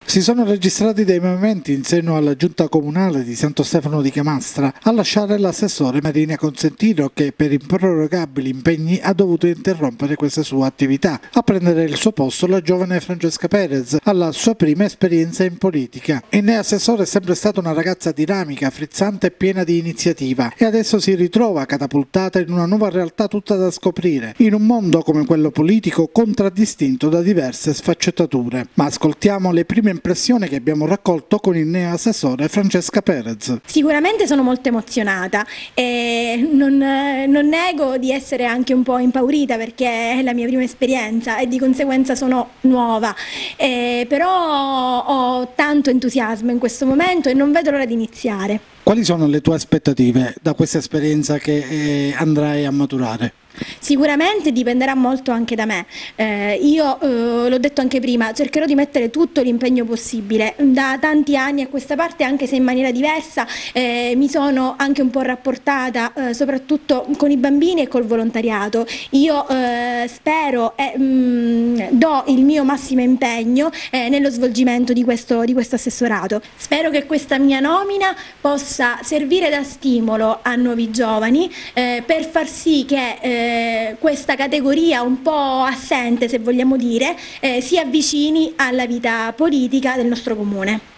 Si sono registrati dei movimenti in seno alla giunta comunale di Santo Stefano di Camastra a lasciare l'assessore Marina Consentino che per improrogabili impegni ha dovuto interrompere questa sua attività. A prendere il suo posto la giovane Francesca Perez, alla sua prima esperienza in politica. Il neoassessore è sempre stata una ragazza dinamica, frizzante e piena di iniziativa e adesso si ritrova catapultata in una nuova realtà tutta da scoprire, in un mondo come quello politico contraddistinto da diverse sfaccettature. Ma ascoltiamo le prime impressioni che abbiamo raccolto con il neoassessore Francesca Perez. Sicuramente sono molto emozionata e non nego di essere anche un po' impaurita perché è la mia prima esperienza e di conseguenza sono nuova, però ho tanto entusiasmo in questo momento e non vedo l'ora di iniziare. Quali sono le tue aspettative da questa esperienza che andrai a maturare? Sicuramente dipenderà molto anche da me. Io l'ho detto anche prima, cercherò di mettere tutto l'impegno possibile. Da tanti anni a questa parte, anche se in maniera diversa, mi sono anche un po' rapportata soprattutto con i bambini e col volontariato. Io spero e do il mio massimo impegno nello svolgimento di questo assessorato. Spero che questa mia nomina possa servire da stimolo a nuovi giovani per far sì che questa categoria un po' assente, se vogliamo dire, si avvicini alla vita politica del nostro comune.